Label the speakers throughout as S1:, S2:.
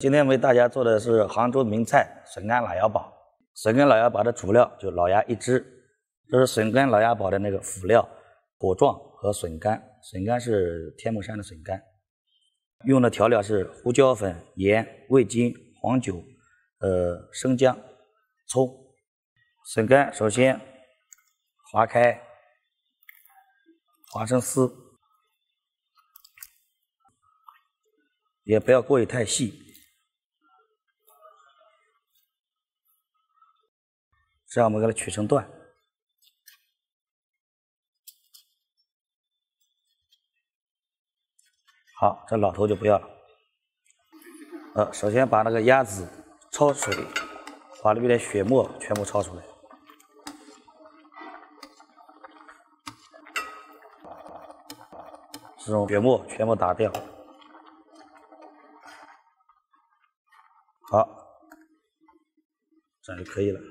S1: 今天为大家做的是杭州名菜笋干老鸭煲。笋干老鸭煲的主料就老鸭1只，这是笋干老鸭煲的那个辅料果状和笋干，笋干是天目山的笋干。用的调料是胡椒粉、盐、味精、黄酒、生姜、葱。笋干首先划开，划成丝，也不要过于太细，这样我们给它取成段。好，这老头就不要了。首先把那个鸭子焯水，把里面的血沫全部焯出来。这种血沫全部打掉。好，这样就可以了。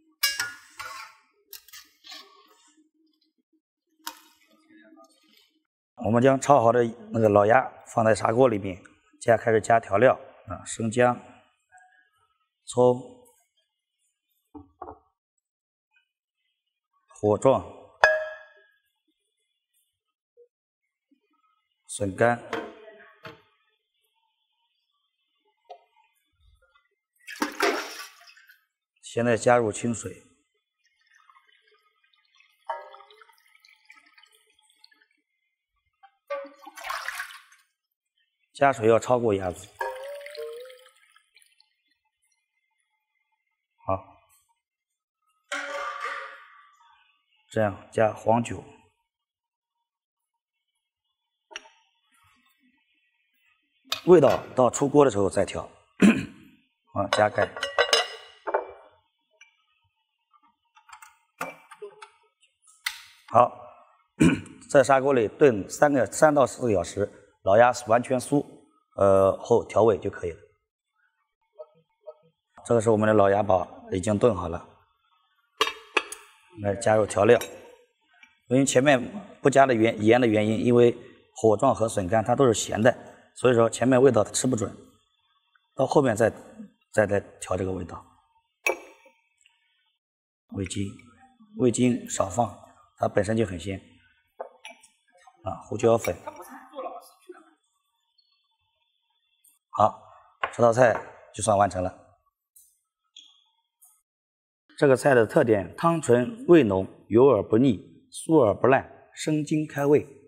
S1: 我们将焯好的那个老鸭放在砂锅里面，开始加调料生姜、葱、果状、笋干、现在加入清水，加水要超过鸭子。好，这样加黄酒，味道到出锅的时候再调。好，加盖。好，在砂锅里炖3到4个小时，老鸭完全酥后调味就可以了。这个是我们的老鸭煲已经炖好了，来加入调料。因为前面不加的盐的原因，因为果状和笋干它都是咸的，所以说前面味道吃不准，到后面再调这个味道。味精少放，它本身就很鲜。胡椒粉。好，这道菜就算完成了。这个菜的特点：汤纯味浓，油而不腻，酥而不烂，生津开胃。